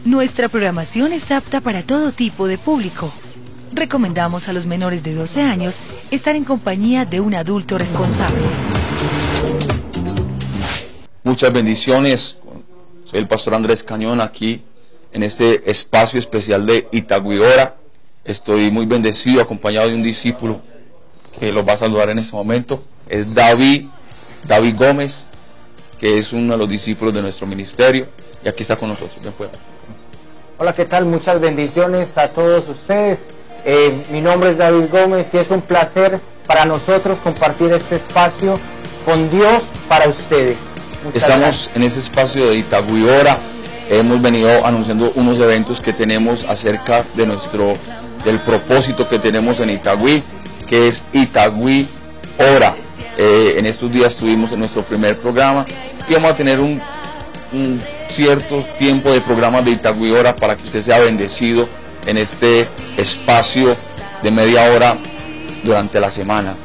Nuestra programación es apta para todo tipo de público. Recomendamos a los menores de 12 años estar en compañía de un adulto responsable. Muchas bendiciones. Soy el pastor Andrés Cañón aquí en este espacio especial de Itagüí Ora. Estoy muy bendecido, acompañado de un discípulo que los va a saludar en este momento. Es David Gómez, que es uno de los discípulos de nuestro ministerio, y aquí está con nosotros. Hola, ¿qué tal? Muchas bendiciones a todos ustedes. Mi nombre es David Gómez y es un placer para nosotros compartir este espacio con Dios para ustedes. Estamos en ese espacio de Itagüí Ora. Hemos venido anunciando unos eventos que tenemos acerca de del propósito que tenemos en Itagüí, que es Itagüí Ora. En estos días estuvimos en nuestro primer programa y vamos a tener un cierto tiempo de programas de Itagüí Ora para que usted sea bendecido en este espacio de media hora durante la semana.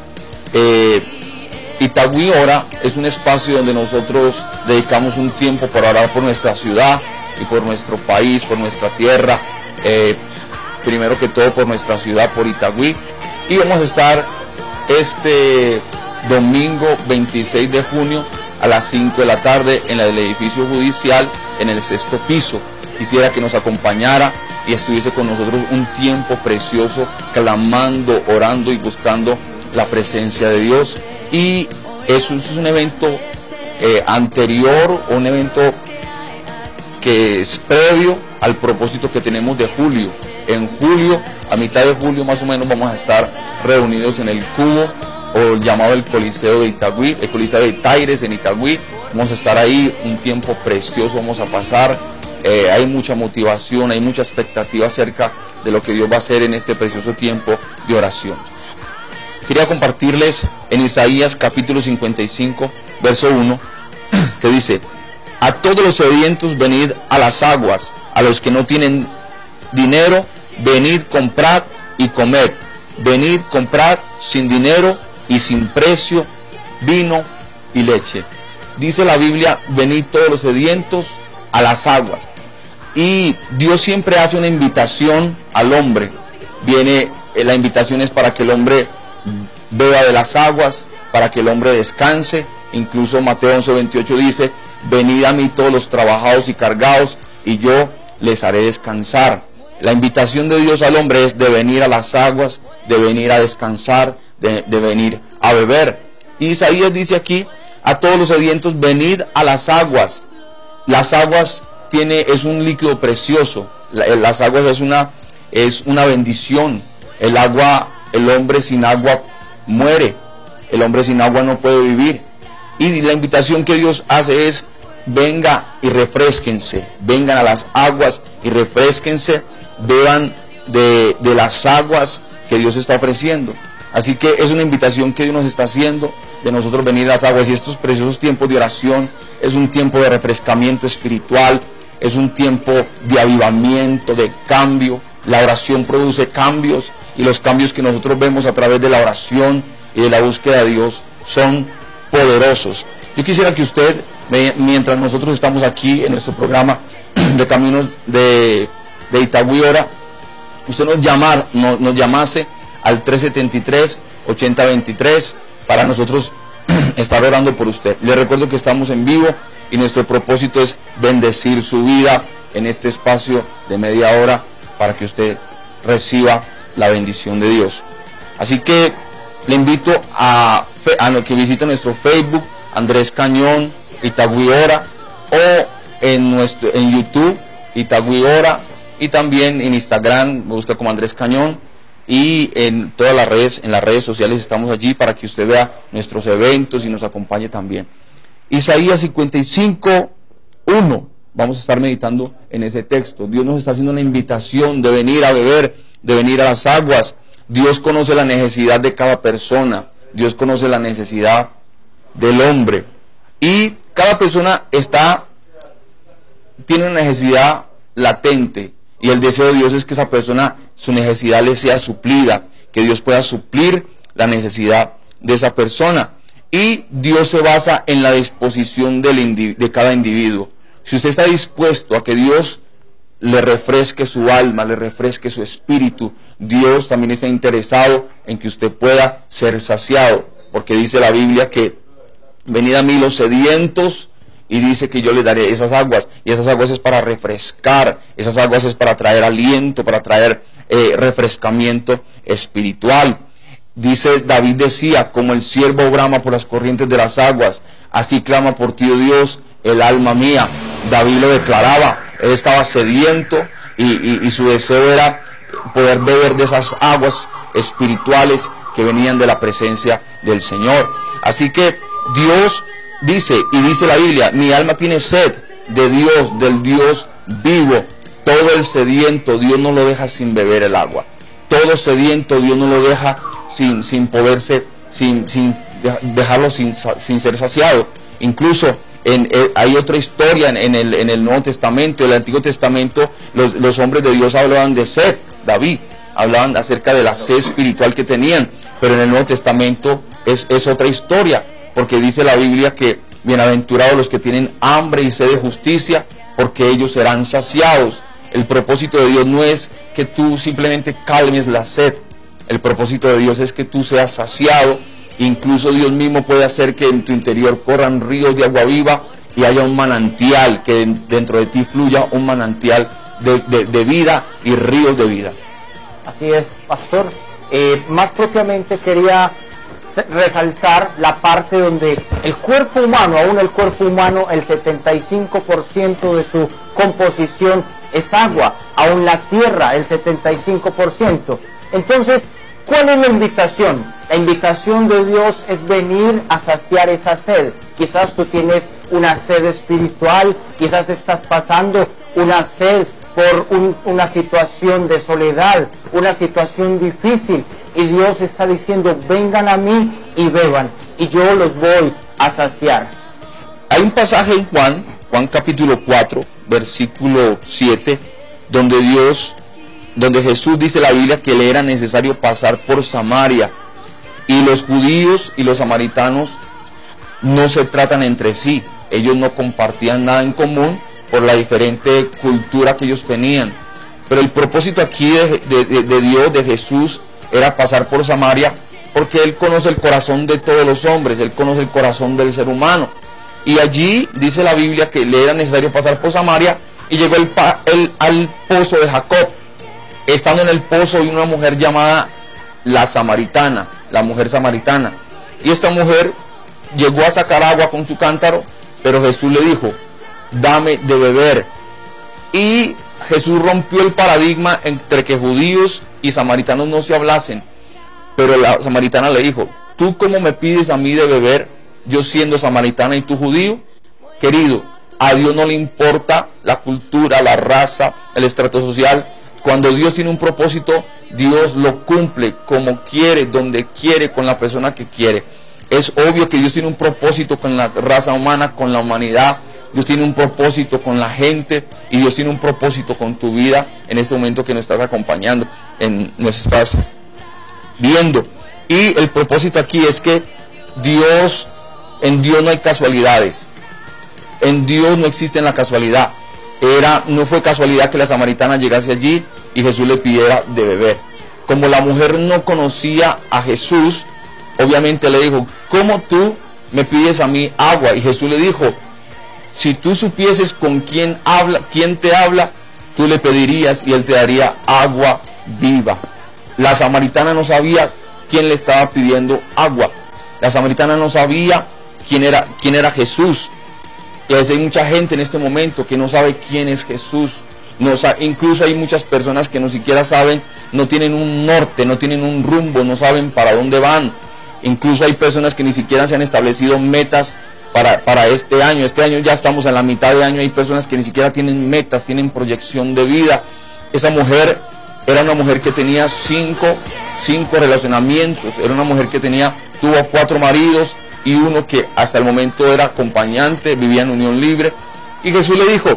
Itagüí Ora es un espacio donde nosotros dedicamos un tiempo para orar por nuestra ciudad y por nuestro país, por nuestra tierra, primero que todo por nuestra ciudad, por Itagüí, y vamos a estar este domingo 26 de junio a las 5 de la tarde en el edificio judicial en el 6º piso. Quisiera que nos acompañara y estuviese con nosotros un tiempo precioso, clamando, orando y buscando la presencia de Dios. Y eso es un evento anterior, un evento que es previo al propósito que tenemos de julio. En julio, a mitad de julio más o menos, vamos a estar reunidos en el Cubo, o llamado el Coliseo de Itagüí, el Coliseo de Taires en Itagüí. Vamos a estar ahí un tiempo precioso, vamos a pasar. Hay mucha motivación, hay mucha expectativa acerca de lo que Dios va a hacer en este precioso tiempo de oración. Quería compartirles en Isaías capítulo 55, verso 1, que dice: a todos los sedientos venid a las aguas, a los que no tienen dinero, venid, comprad y comed. Venid, comprad sin dinero y sin precio vino y leche. Dice la Biblia: venid todos los sedientos a las aguas. Y Dios siempre hace una invitación al hombre. La invitación es para que el hombre beba de las aguas, para que el hombre descanse. Incluso Mateo 11:28 dice: venid a mí todos los trabajados y cargados, y yo les haré descansar. La invitación de Dios al hombre es de venir a las aguas, de venir a descansar, de venir a beber. Y Isaías dice aquí: a todos los sedientos venid a las aguas. Las aguas es un líquido precioso. Las aguas es una bendición. El hombre sin agua muere. El hombre sin agua no puede vivir. Y la invitación que Dios hace es: venga y refrésquense. Vengan a las aguas y refrésquense. Beban de las aguas que Dios está ofreciendo. Así que es una invitación que Dios nos está haciendo, de nosotros venir a las aguas. Y estos preciosos tiempos de oración es un tiempo de refrescamiento espiritual, es un tiempo de avivamiento, de cambio. La oración produce cambios, y los cambios que nosotros vemos a través de la oración y de la búsqueda de Dios son poderosos. Yo quisiera que usted, mientras nosotros estamos aquí en nuestro programa de Caminos de Itagüí Ora, usted nos llamase al 373-8023 para nosotros estar orando por usted. Le recuerdo que estamos en vivo y nuestro propósito es bendecir su vida en este espacio de media hora para que usted reciba la bendición de Dios. Así que le invito a que visite nuestro Facebook, Andrés Cañón Itagüí Ora, o en YouTube, Itagüí Ora, y también en Instagram, me busca como Andrés Cañón, y en todas las redes sociales estamos allí para que usted vea nuestros eventos y nos acompañe también. Isaías 55:1, vamos a estar meditando en ese texto. Dios nos está haciendo una invitación de venir a beber, de venir a las aguas. Dios conoce la necesidad de cada persona, Dios conoce la necesidad del hombre, y cada persona tiene una necesidad latente, y el deseo de Dios es que esa persona, su necesidad le sea suplida, que Dios pueda suplir la necesidad de esa persona. Y Dios se basa en la disposición de cada individuo. Si usted está dispuesto a que Dios le refresque su alma, le refresque su espíritu. Dios también está interesado en que usted pueda ser saciado, porque dice la Biblia que venid a mí los sedientos, y dice que yo les daré esas aguas, y esas aguas es para refrescar, esas aguas es para traer aliento, para traer refrescamiento espiritual. Dice, David decía, como el ciervo brama por las corrientes de las aguas, así clama por ti, oh Dios, el alma mía. David lo declaraba, él estaba sediento y su deseo era poder beber de esas aguas espirituales que venían de la presencia del Señor. Así que Dios dice, y dice la Biblia, mi alma tiene sed de Dios, del Dios vivo. Todo el sediento Dios no lo deja sin beber el agua. Todo sediento Dios no lo deja sin poderse, dejarlo sin ser saciado. Incluso hay otra historia en el Nuevo Testamento. En el Antiguo Testamento los hombres de Dios hablaban de sed. David hablaban acerca de la sed espiritual que tenían, pero en el Nuevo Testamento es otra historia, porque dice la Biblia que bienaventurados los que tienen hambre y sed de justicia, porque ellos serán saciados. El propósito de Dios no es que tú simplemente calmes la sed. El propósito de Dios es que tú seas saciado. Incluso Dios mismo puede hacer que en tu interior corran ríos de agua viva y haya un manantial, que dentro de ti fluya un manantial de vida y ríos de vida. Así es, pastor. Más propiamente quería resaltar la parte donde el cuerpo humano, aún el cuerpo humano, el 75% de su composición es agua, aún la tierra, el 75%. Entonces, ¿cuál es la invitación? La invitación de Dios es venir a saciar esa sed. Quizás tú tienes una sed espiritual, quizás estás pasando una sed por una situación de soledad, una situación difícil, y Dios está diciendo, vengan a mí y beban, y yo los voy a saciar. Hay un pasaje en Juan capítulo 4, versículo 7, donde Jesús dice la Biblia que le era necesario pasar por Samaria, y los judíos y los samaritanos no se tratan entre sí, ellos no compartían nada en común por la diferente cultura que ellos tenían, pero el propósito aquí de Dios, de Jesús, era pasar por Samaria, porque Él conoce el corazón de todos los hombres, Él conoce el corazón del ser humano, y allí dice la Biblia que le era necesario pasar por Samaria, y llegó al pozo de Jacob. Estando en el pozo hay una mujer llamada la samaritana, la mujer samaritana, y esta mujer llegó a sacar agua con su cántaro, pero Jesús le dijo, dame de beber. Y Jesús rompió el paradigma entre que judíos y samaritanos no se hablasen, pero la samaritana le dijo, ¿tú cómo me pides a mí de beber, yo siendo samaritana y tú judío? Querido, a Dios no le importa la cultura, la raza, el estrato social. Cuando Dios tiene un propósito, Dios lo cumple como quiere, donde quiere, con la persona que quiere. Es obvio que Dios tiene un propósito con la raza humana, con la humanidad. Dios tiene un propósito con la gente, y Dios tiene un propósito con tu vida en este momento que nos estás acompañando, nos estás viendo. Y el propósito aquí es que en Dios no hay casualidades. En Dios no existe la casualidad. No fue casualidad que la samaritana llegase allí y Jesús le pidiera de beber. Como la mujer no conocía a Jesús, obviamente le dijo, ¿cómo tú me pides a mí agua? Y Jesús le dijo, si tú supieses con quién te habla, tú le pedirías y él te daría agua viva. La samaritana no sabía quién le estaba pidiendo agua. La samaritana no sabía quién era Jesús. Y hay mucha gente en este momento que no sabe quién es Jesús. Incluso hay muchas personas que no siquiera saben, no tienen un norte, no tienen un rumbo, no saben para dónde van. Incluso hay personas que ni siquiera se han establecido metas para este año. Este año ya estamos en la mitad de año, hay personas que ni siquiera tienen metas, tienen proyección de vida. Esa mujer era una mujer que tenía cinco relacionamientos, era una mujer que tuvo 4 maridos, y uno que hasta el momento era acompañante, vivía en unión libre. Y Jesús le dijo,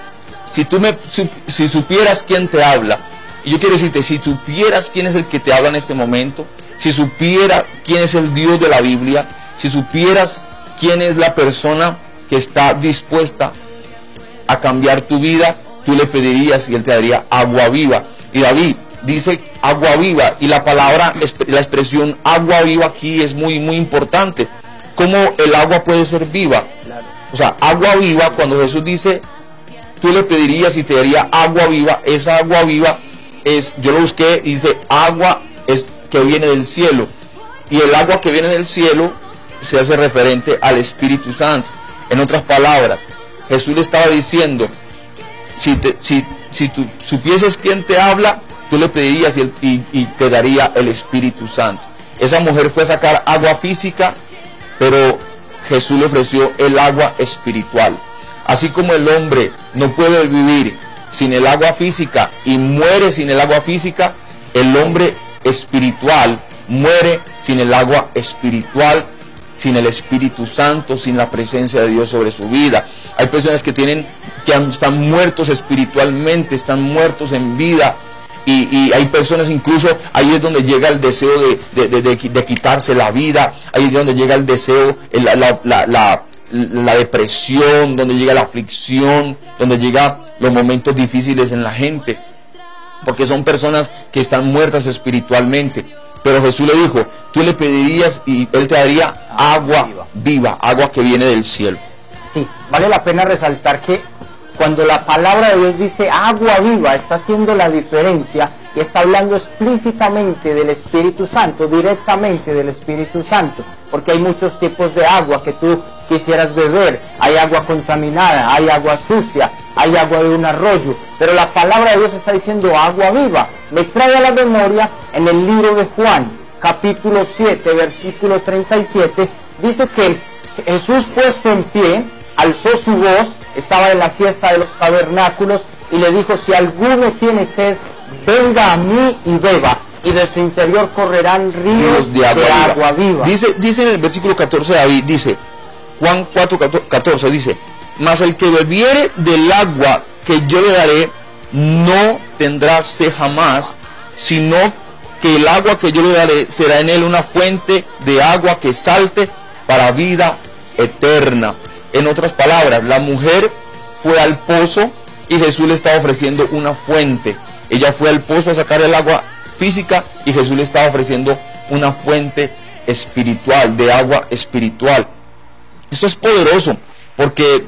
si supieras quién te habla, y yo quiero decirte, si supieras quién es el que te habla en este momento, si supiera quién es el Dios de la Biblia, si supieras quién es la persona que está dispuesta a cambiar tu vida, tú le pedirías y él te daría agua viva. Y David dice agua viva, y la palabra, la expresión agua viva aquí es muy importante. ¿Cómo el agua puede ser viva? O sea, agua viva, cuando Jesús dice tú le pedirías y te daría agua viva, esa agua viva es, yo lo busqué y dice agua es que viene del cielo, y el agua que viene del cielo se hace referente al Espíritu Santo. En otras palabras, Jesús le estaba diciendo, si tú supieses quién te habla, tú le pedirías y te daría el Espíritu Santo. Esa mujer fue a sacar agua física, pero Jesús le ofreció el agua espiritual. Así como el hombre no puede vivir sin el agua física y muere sin el agua física, el hombre espiritual muere sin el agua espiritual, sin el Espíritu Santo, sin la presencia de Dios sobre su vida. Hay personas que están muertos espiritualmente, están muertos en vida, y hay personas, incluso ahí es donde llega el deseo de quitarse la vida, ahí es donde llega el deseo, la depresión, donde llega la aflicción, donde llega los momentos difíciles en la gente, porque son personas que están muertas espiritualmente. Pero Jesús le dijo, tú le pedirías y él te daría agua viva, agua que viene del cielo. Sí, vale la pena resaltar que cuando la palabra de Dios dice agua viva, está haciendo la diferencia y está hablando explícitamente del Espíritu Santo, directamente del Espíritu Santo, porque hay muchos tipos de agua que tú quisieras beber. Hay agua contaminada, hay agua sucia, hay agua de un arroyo, pero la palabra de Dios está diciendo agua viva. Me trae a la memoria en el libro de Juan, capítulo 7, versículo 37, dice que Jesús, puesto en pie, alzó su voz, estaba en la fiesta de los tabernáculos, y le dijo, si alguno tiene sed, venga a mí y beba, y de su interior correrán ríos de agua viva. Dice en el versículo 14 de David, dice, Juan 4:14, dice, mas el que bebiere del agua que yo le daré, no tendrá sed jamás, sino que el agua que yo le daré será en él una fuente de agua que salte para vida eterna. En otras palabras, la mujer fue al pozo y Jesús le estaba ofreciendo una fuente. Ella fue al pozo a sacar el agua física y Jesús le estaba ofreciendo una fuente espiritual, de agua espiritual. Esto es poderoso, porque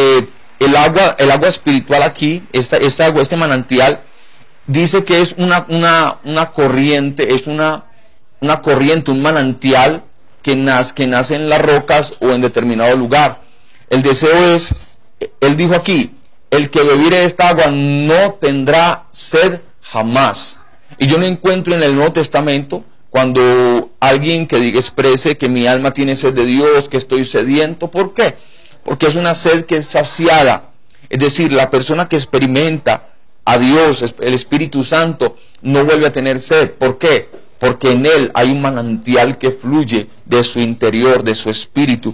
el agua espiritual aquí, esta agua, este manantial, dice que es una corriente, es una corriente, un manantial que nace en las rocas o en determinado lugar. El deseo es, él dijo aquí, el que bebiere de esta agua no tendrá sed jamás. Y yo no encuentro en el Nuevo Testamento cuando alguien que exprese que mi alma tiene sed de Dios, que estoy sediento. ¿Por qué? Porque es una sed que es saciada. Es decir, la persona que experimenta a Dios, el Espíritu Santo, no vuelve a tener sed. ¿Por qué? Porque en él hay un manantial que fluye de su interior, de su espíritu,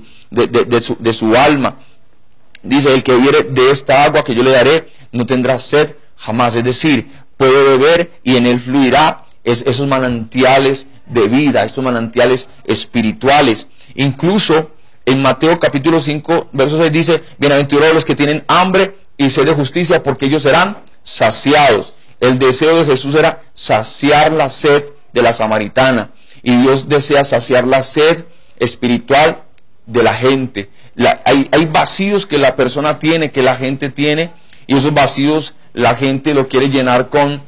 de su alma. Dice, el que bebiere de esta agua que yo le daré, no tendrá sed jamás. Es decir, puede beber y en él fluirá esos manantiales de vida, estos manantiales espirituales. Incluso en Mateo capítulo 5, verso 6 dice, bienaventurados los que tienen hambre y sed de justicia, porque ellos serán saciados. El deseo de Jesús era saciar la sed de la samaritana, y Dios desea saciar la sed espiritual de la gente. Hay vacíos que la persona tiene, que la gente tiene, y esos vacíos la gente lo quiere llenar con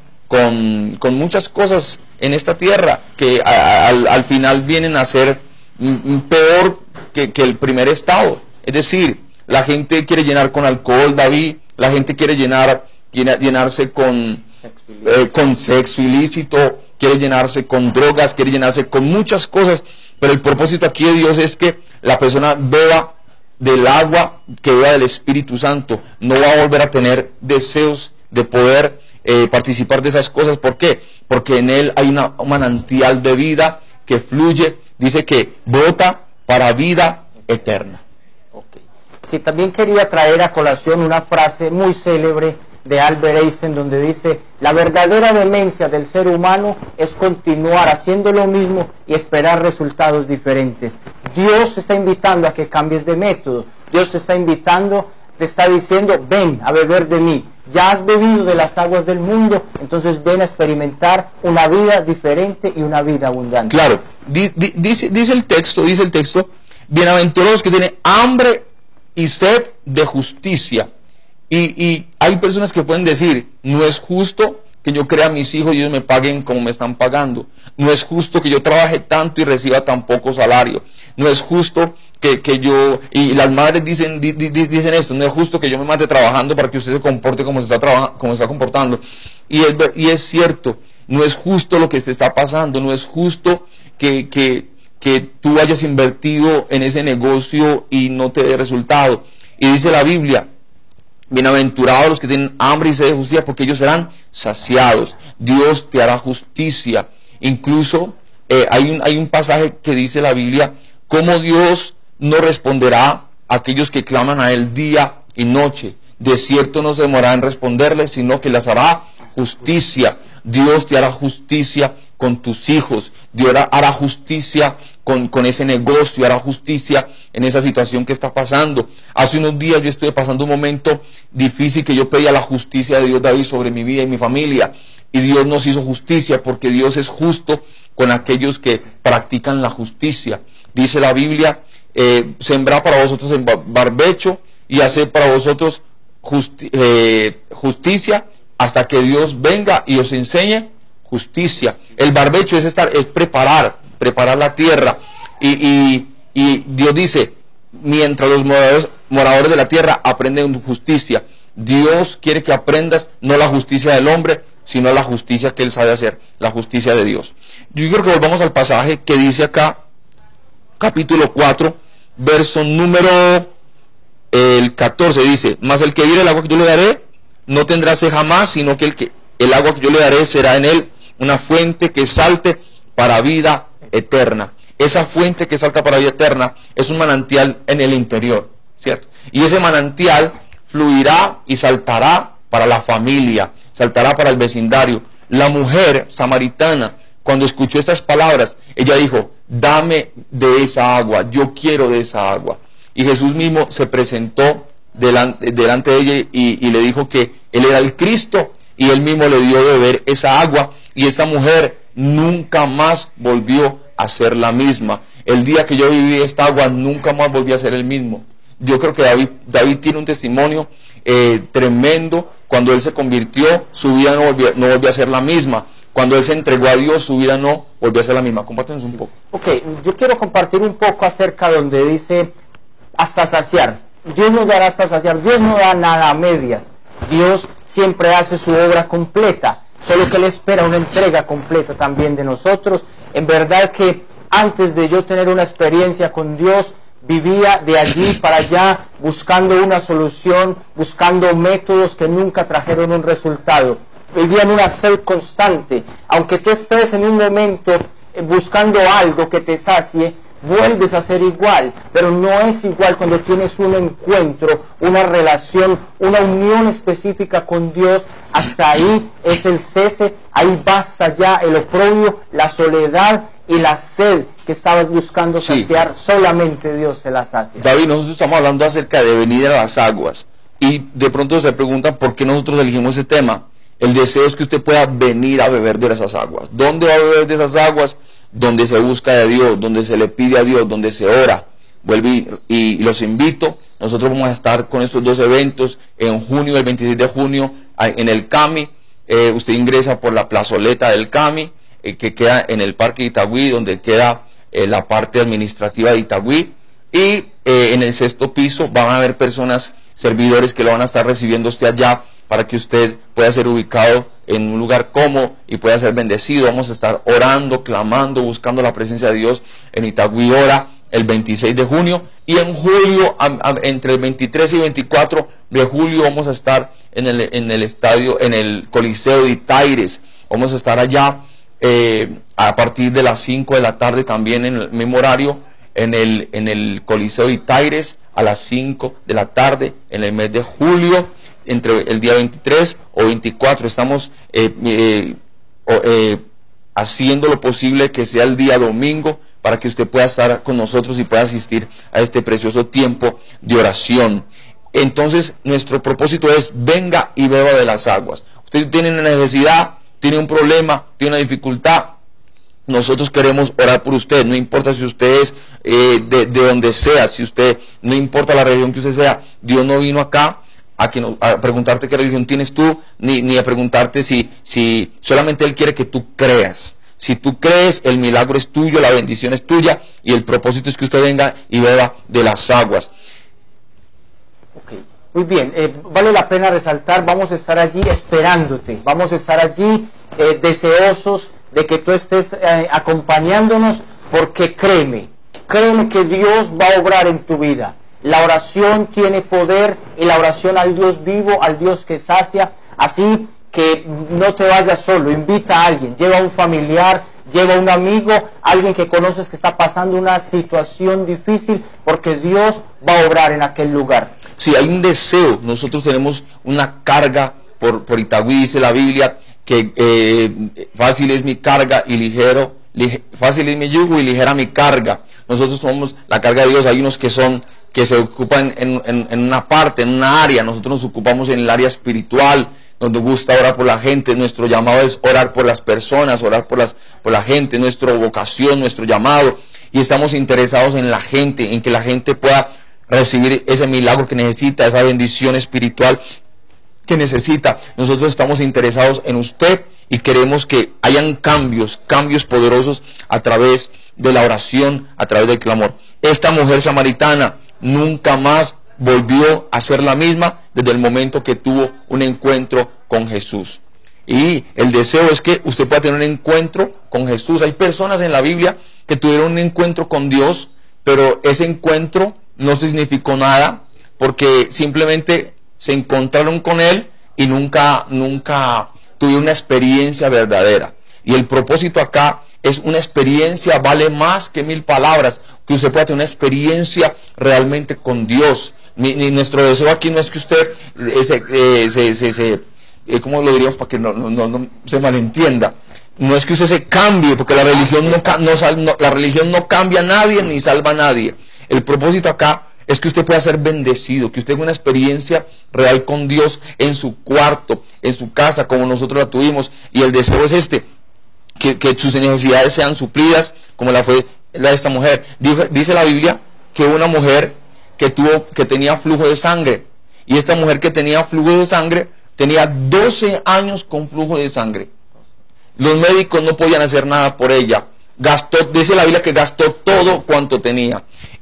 muchas cosas en esta tierra, que al final vienen a ser peor que el primer estado. Es decir, la gente quiere llenar con alcohol, David, la gente quiere llenarse con sexo ilícito, quiere llenarse con drogas, quiere llenarse con muchas cosas, pero el propósito aquí de Dios es que la persona beba del agua, que beba del Espíritu Santo. No va a volver a tener deseos de poder participar de esas cosas. ¿Por qué? Porque en él hay un manantial de vida que fluye, dice que brota para vida eterna. Okay. Sí, también quería traer a colación una frase muy célebre de Albert Einstein, donde dice, la verdadera demencia del ser humano es continuar haciendo lo mismo y esperar resultados diferentes. Dios te está invitando a que cambies de método. Dios te está invitando, te está diciendo, ven a beber de mí, ya has bebido de las aguas del mundo, entonces ven a experimentar una vida diferente y una vida abundante. Claro, dice el texto, bienaventurados que tienen hambre y sed de justicia. Y hay personas que pueden decir, no es justo que yo crea a mis hijos y ellos me paguen como me están pagando. No es justo que yo trabaje tanto y reciba tan poco salario. No es justo que yo, y las madres dicen esto, no es justo que yo me mate trabajando para que usted se comporte como se está comportando. Y es cierto, no es justo lo que te está pasando, no es justo que tú hayas invertido en ese negocio y no te dé resultado. Y dice la Biblia, bienaventurados los que tienen hambre y sed de justicia, porque ellos serán saciados. Dios te hará justicia. Incluso hay un pasaje que dice la Biblia, cómo Dios no responderá a aquellos que claman a Él día y noche. De cierto no se demorará en responderles, sino que les hará justicia. Dios te hará justicia con tus hijos. Dios hará justicia con ese negocio, hará justicia en esa situación que está pasando. Hace unos días yo estuve pasando un momento difícil que yo pedía la justicia de Dios, David, sobre mi vida y mi familia. Y Dios nos hizo justicia porque Dios es justo con aquellos que practican la justicia. Dice la Biblia, sembrar para vosotros en barbecho y hacer para vosotros justicia hasta que Dios venga y os enseñe justicia. El barbecho es preparar la tierra. Y Dios dice, mientras los moradores de la tierra aprenden justicia, Dios quiere que aprendas no la justicia del hombre, sino la justicia que Él sabe hacer, la justicia de Dios. Yo quiero que volvamos al pasaje que dice acá, capítulo 4, verso número 14, dice, mas el que viere el agua que yo le daré, no tendrá sed jamás, sino que el agua que yo le daré será en él una fuente que salte para vida eterna. Esa fuente que salta para vida eterna es un manantial en el interior, ¿cierto? Y ese manantial fluirá y saltará para la familia, saltará para el vecindario. La mujer samaritana, cuando escuchó estas palabras, ella dijo, dame de esa agua, yo quiero de esa agua. Y Jesús mismo se presentó delante de ella y le dijo que Él era el Cristo, y Él mismo le dio de beber esa agua, y esta mujer nunca más volvió a ser la misma. El día que yo viví esta agua, nunca más volví a ser el mismo. Yo creo que David tiene un testimonio tremendo. Cuando él se convirtió, su vida no volvió a ser la misma. Cuando él se entregó a Dios, su vida no volvió a ser la misma. Compártenos un poco. Ok, yo quiero compartir un poco acerca donde dice hasta saciar. Dios no dará hasta saciar, Dios no da nada a medias. Dios siempre hace su obra completa, solo que Él espera una entrega completa también de nosotros. En verdad que antes de yo tener una experiencia con Dios, vivía de allí para allá buscando una solución, buscando métodos que nunca trajeron un resultado. Vivía en una sed constante. Aunque tú estés en un momento buscando algo que te sacie, vuelves a ser igual, pero no es igual cuando tienes un encuentro, una relación, una unión específica con Dios. Hasta ahí es el cese, ahí basta ya el oprobio, la soledad y la sed que estabas buscando saciar. Solamente Dios se la sacia. David, nosotros estamos hablando acerca de venir a las aguas, y de pronto se preguntan por qué nosotros elegimos ese tema. El deseo es que usted pueda venir a beber de esas aguas. ¿Dónde va a beber de esas aguas? Donde se busca de Dios, donde se le pide a Dios, donde se ora. Vuelve y los invito. Nosotros vamos a estar con estos dos eventos en junio, el 26 de junio, en el CAMI. Usted ingresa por la plazoleta del CAMI, que queda en el Parque de Itagüí, donde queda la parte administrativa de Itagüí. Y en el 6º piso van a haber personas, servidores, que lo van a estar recibiendo usted allá, para que usted pueda ser ubicado en un lugar cómodo y pueda ser bendecido. Vamos a estar orando, clamando, buscando la presencia de Dios en Itagüí Ora el 26 de junio. Y en julio, entre el 23 y 24 de julio, vamos a estar en el estadio, en el Coliseo de Itaires. Vamos a estar allá a partir de las 5 de la tarde, también en el mismo horario, en el Coliseo de Itaires, a las 5 de la tarde, en el mes de julio. Entre el día 23 o 24 estamos haciendo lo posible que sea el día domingo, para que usted pueda estar con nosotros y pueda asistir a este precioso tiempo de oración. entonces nuestro propósito es: venga y beba de las aguas. Usted tiene una necesidad, tiene un problema, tiene una dificultad, nosotros queremos orar por usted. No importa si usted es de donde sea, si usted, no importa la religión que usted sea. Dios no vino acá a preguntarte qué religión tienes tú, ni a preguntarte si solamente Él quiere que tú creas. Si tú crees, el milagro es tuyo, la bendición es tuya, y el propósito es que usted venga y beba de las aguas. Okay. Muy bien, vale la pena resaltar, vamos a estar allí esperándote, vamos a estar allí deseosos de que tú estés acompañándonos, porque créeme que Dios va a obrar en tu vida. La oración tiene poder, y la oración al Dios vivo, al Dios que sacia. Así que no te vayas solo, invita a alguien, lleva a un familiar, lleva a un amigo, alguien que conoces que está pasando una situación difícil, porque Dios va a obrar en aquel lugar. Si hay un deseo, nosotros tenemos una carga por Itagüí, dice la Biblia, que fácil es mi carga y fácil es mi yugo y ligera mi carga. Nosotros somos la carga de Dios. Hay unos que se ocupan en una parte, en una área. Nosotros nos ocupamos en el área espiritual. Nos gusta orar por la gente. Nuestro llamado es orar por las personas, orar por la gente. Nuestra vocación, nuestro llamado. Y estamos interesados en la gente, en que la gente pueda recibir ese milagro que necesita, esa bendición espiritual que necesita. Nosotros estamos interesados en usted y queremos que hayan cambios poderosos a través de la oración, a través del clamor. Esta mujer samaritana nunca más volvió a ser la misma desde el momento que tuvo un encuentro con Jesús. Y el deseo es que usted pueda tener un encuentro con Jesús. Hay personas en la Biblia que tuvieron un encuentro con Dios, pero ese encuentro no significó nada, porque simplemente se encontraron con Él y nunca tuvieron una experiencia verdadera. Y el propósito acá es una experiencia, vale más que 1000 palabras, que usted pueda tener una experiencia realmente con Dios. Nuestro deseo aquí no es que usted ¿cómo lo diríamos para que no se malentienda? No es que usted se cambie, porque la religión la religión no cambia a nadie ni salva a nadie. El propósito acá es que usted pueda ser bendecido, que usted tenga una experiencia real con Dios en su cuarto, en su casa, como nosotros la tuvimos. Y el deseo es que sus necesidades sean suplidas, como la fue la de esta mujer. Dice la Biblia que una mujer que tenía flujo de sangre, y esta mujer que tenía flujo de sangre tenía 12 años con flujo de sangre. Los médicos no podían hacer nada por ella. Dice la Biblia que gastó todo cuanto tenía.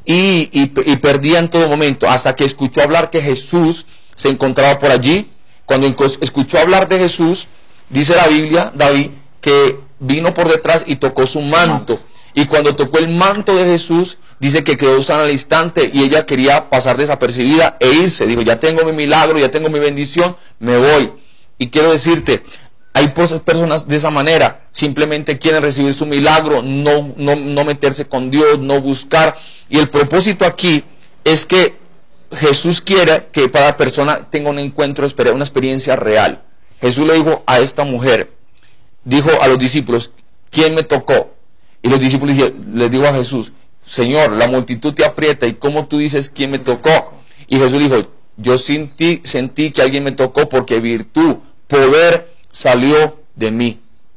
Y perdía en todo momento, hasta que escuchó hablar que Jesús se encontraba por allí. Cuando escuchó hablar de Jesús, dice la Biblia, David, que vino por detrás y tocó su manto. Y cuando tocó el manto de Jesús, dice que quedó sana al instante, y ella quería pasar desapercibida e irse. Dijo: ya tengo mi milagro, ya tengo mi bendición, me voy. Y quiero decirte, hay personas de esa manera, simplemente quieren recibir su milagro, no meterse con Dios, no buscar. Y el propósito aquí es que Jesús quiere que cada persona tenga un encuentro, una experiencia real. Jesús le dijo a esta mujer, dijo a los discípulos: ¿quién me tocó? Y los discípulos les dijo a Jesús: Señor, la multitud te aprieta, ¿y cómo tú dices quién me tocó? Y Jesús dijo: yo sentí que alguien me tocó, porque virtud, poder salió de mí.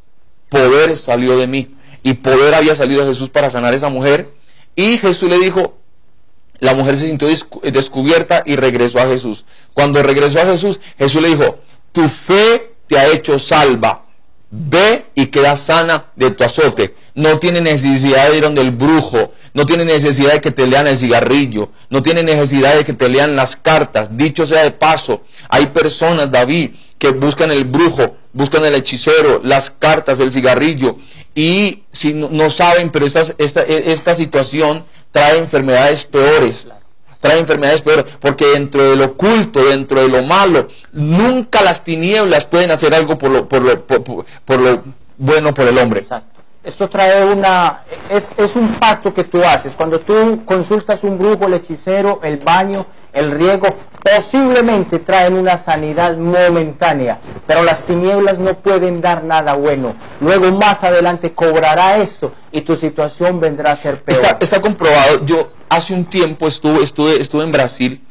Poder salió de mí. Y poder había salido de Jesús para sanar a esa mujer. Y Jesús le dijo, la mujer se sintió descubierta y regresó a Jesús. Cuando regresó a Jesús, Jesús le dijo: tu fe te ha hecho salva. Ve y queda sana de tu azote. No tiene necesidad de ir donde el brujo, no tiene necesidad de que te lean el cigarrillo, no tiene necesidad de que te lean las cartas. Dicho sea de paso, hay personas, David, que buscan el brujo, buscan el hechicero, las cartas, el cigarrillo, y si no saben, pero esta situación trae enfermedades peores. Trae enfermedades peores, porque dentro de lo oculto, dentro de lo malo, nunca las tinieblas pueden hacer algo por lo bueno por el hombre. Exacto. Esto trae es un pacto que tú haces. Cuando tú consultas un brujo, el hechicero, el baño, el riego, posiblemente traen una sanidad momentánea, pero las tinieblas no pueden dar nada bueno. Luego más adelante cobrará esto y tu situación vendrá a ser peor. Está comprobado. Yo hace un tiempo estuve en Brasil,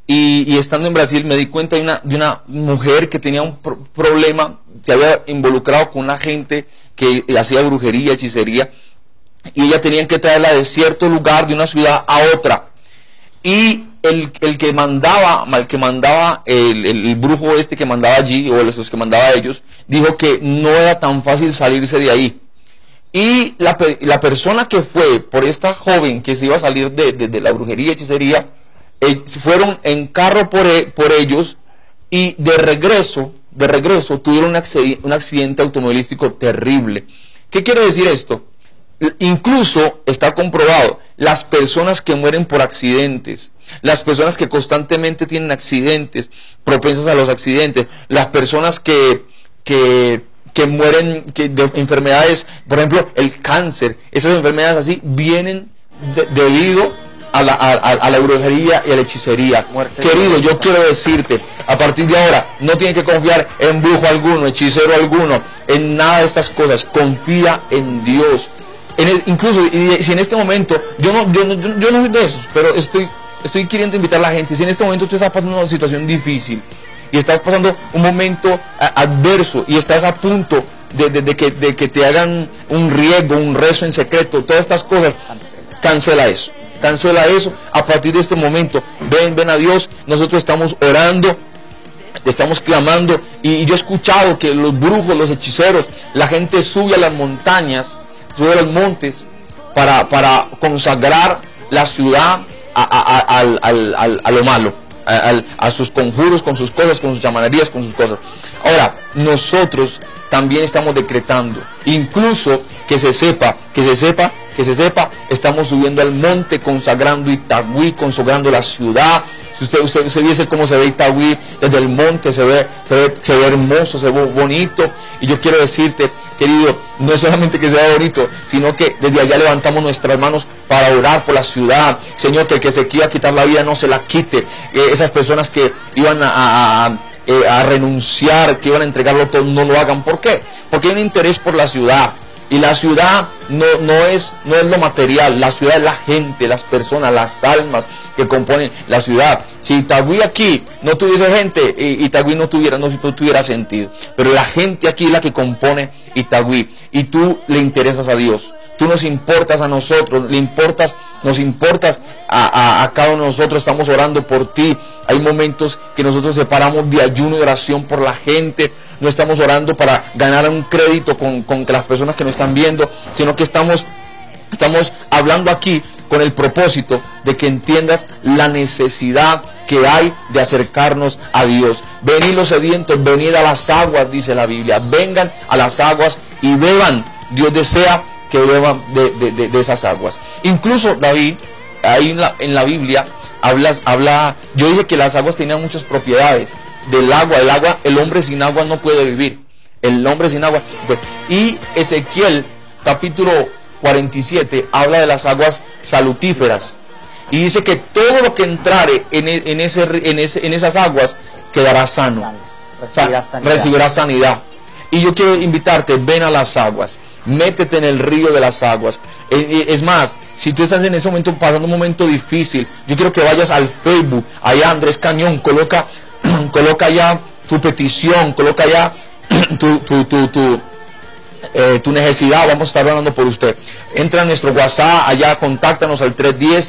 y estando en Brasil me di cuenta de una mujer que tenía un problema, se había involucrado con una gente que hacía brujería, hechicería, y ella tenía que traerla de cierto lugar, de una ciudad a otra. Y el que mandaba, el brujo este que mandaba allí, o los que mandaba a ellos, dijo que no era tan fácil salirse de ahí. Y la persona que fue por esta joven que se iba a salir de la brujería y hechicería, fueron en carro por ellos, y de regreso tuvieron un accidente automovilístico terrible. ¿Qué quiere decir esto? Incluso está comprobado, las personas que mueren por accidentes, las personas que constantemente tienen accidentes, propensas a los accidentes, las personas que mueren de enfermedades, por ejemplo el cáncer, esas enfermedades así vienen debido a la brujería y a la hechicería. Querido, yo quiero decirte, a partir de ahora no tienes que confiar en brujo alguno, hechicero alguno, en nada de estas cosas. Confía en Dios. Incluso si en este momento yo no soy de esos, pero estoy queriendo invitar a la gente. Si en este momento tú estás pasando una situación difícil y estás pasando un momento adverso y estás a punto de que te hagan un riego, un rezo en secreto, todas estas cosas, cancela eso. A partir de este momento, ven a Dios. Nosotros estamos orando, estamos clamando, y yo he escuchado que los brujos, los hechiceros, la gente sube a las montañas, sube a los montes para consagrar la ciudad a lo malo, a sus conjuros, con sus cosas, con sus chamanerías, con sus cosas. Ahora, nosotros también estamos decretando, incluso que se sepa, estamos subiendo al monte, consagrando Itagüí, consagrando la ciudad. Si usted viese cómo se ve Itagüí desde el monte, se ve hermoso, se ve bonito. Y yo quiero decirte, querido, no es solamente que sea bonito, sino que desde allá levantamos nuestras manos para orar por la ciudad. Señor, que el que se quiera quitar la vida no se la quite. Esas personas que iban a renunciar, que iban a entregarlo todo, no lo hagan. ¿Por qué? Porque hay un interés por la ciudad. Y la ciudad no es lo material, la ciudad es la gente, las personas, las almas que componen la ciudad. Si Itagüí aquí no tuviese gente, Itagüí no tuviera sentido. Pero la gente aquí es la que compone Itagüí, y tú le interesas a Dios. Tú nos importas a nosotros, nos importas a cada uno de nosotros. Estamos orando por ti. Hay momentos que nosotros separamos de ayuno y oración por la gente. No estamos orando para ganar un crédito con las personas que nos están viendo, sino que estamos hablando aquí con el propósito de que entiendas la necesidad que hay de acercarnos a Dios. Venid los sedientos, venid a las aguas, dice la Biblia. Vengan a las aguas y beban. Dios desea que beban de esas aguas. Incluso David, ahí en la Biblia, habla, yo dije que las aguas tenían muchas propiedades. Del agua, el hombre sin agua no puede vivir. El hombre sin agua. Y Ezequiel, capítulo 47, habla de las aguas salutíferas. Y dice que todo lo que entrare en esas aguas quedará sano. Recibirá sanidad. Y yo quiero invitarte, ven a las aguas. Métete en el río de las aguas. Es más, si tú estás en ese momento pasando un momento difícil, yo quiero que vayas al Facebook, allá Andrés Cañón, coloca ya tu petición, coloca ya tu necesidad. Vamos a estar orando por usted. Entra a nuestro WhatsApp, allá contáctanos al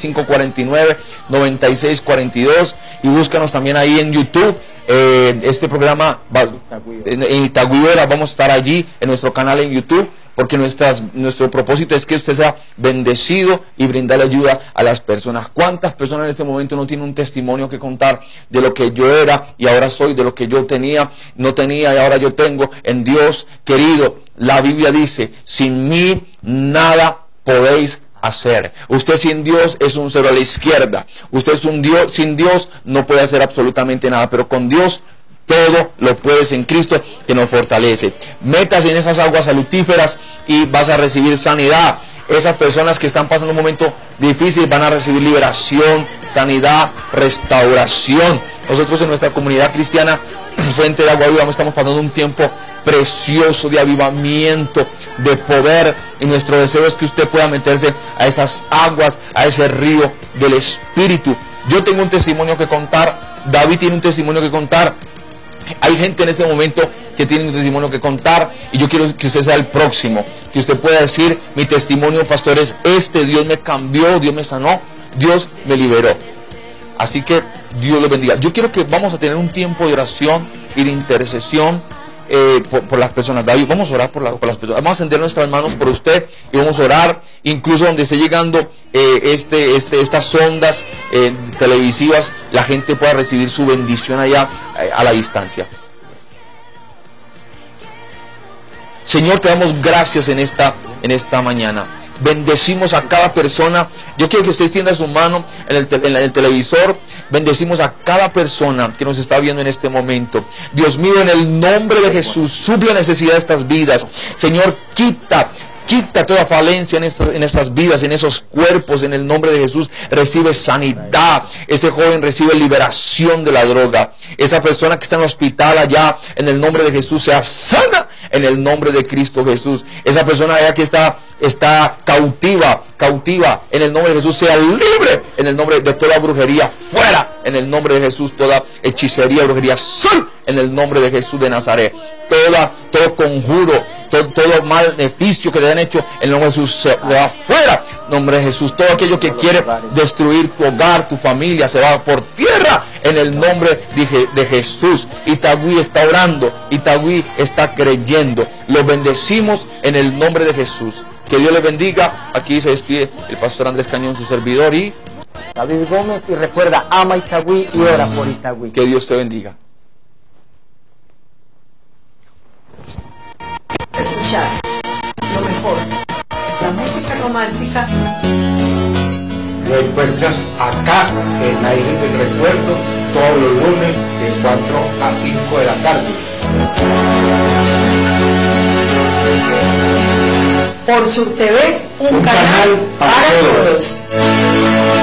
310-549-9642 y búscanos también ahí en YouTube. Este programa en Itagüí vamos a estar allí en nuestro canal en YouTube, porque nuestro propósito es que usted sea bendecido y brindarle ayuda a las personas. ¿Cuántas personas en este momento no tienen un testimonio que contar de lo que yo era y ahora soy, de lo que yo no tenía y ahora yo tengo en Dios? Querido, la Biblia dice, sin mí nada podéis hacer. Usted sin Dios es un cero a la izquierda. Usted sin Dios no puede hacer absolutamente nada, pero con Dios todo lo puedes en Cristo que nos fortalece. Métase en esas aguas salutíferas y vas a recibir sanidad. Esas personas que están pasando un momento difícil van a recibir liberación, sanidad, restauración. Nosotros en nuestra comunidad cristiana Fuente de Agua Viva estamos pasando un tiempo precioso de avivamiento, de poder, y nuestro deseo es que usted pueda meterse a esas aguas, a ese río del Espíritu. Yo tengo un testimonio que contar David tiene un testimonio que contar. Hay gente en este momento que tiene un testimonio que contar, y yo quiero que usted sea el próximo, que usted pueda decir: mi testimonio, pastor, es este: Dios me cambió, Dios me sanó, Dios me liberó. Así que Dios lo bendiga. Yo quiero que vamos a tener un tiempo de oración y de intercesión por las personas. David, vamos a orar por las personas. Vamos a extender nuestras manos por usted y vamos a orar, incluso donde esté llegando estas ondas televisivas, la gente pueda recibir su bendición allá a la distancia. Señor, te damos gracias en esta mañana. Bendecimos a cada persona. Yo quiero que usted extienda su mano en el televisor. Bendecimos a cada persona que nos está viendo en este momento. Dios mío, en el nombre de Jesús, suple la necesidad de estas vidas. Señor, quita toda falencia en estas vidas, en esos cuerpos. En el nombre de Jesús, recibe sanidad. Ese joven recibe liberación de la droga. Esa persona que está en el hospital allá, en el nombre de Jesús, sea sana en el nombre de Cristo Jesús. Esa persona allá que está cautiva, en el nombre de Jesús, sea libre en el nombre de toda brujería, fuera en el nombre de Jesús, toda hechicería, brujería, sal en el nombre de Jesús de Nazaret. Todo conjuro, todo maleficio que le han hecho, en el nombre de Jesús se va fuera, en el nombre de Jesús. Todo aquello que quiere destruir tu hogar, tu familia, se va por tierra en el nombre de Jesús. Itagüí está orando, Itagüí está creyendo. Lo bendecimos en el nombre de Jesús. Que Dios le bendiga. Aquí se despide el pastor Andrés Cañón, su servidor, y David Gómez. Y recuerda, ama Itagüí y ora por Itagüí. Que Dios te bendiga. Escuchar lo mejor, la música romántica. Lo encuentras acá en Aire del Recuerdo todos los lunes de 4 a 5 de la tarde. Por Sur TV, un canal para todos.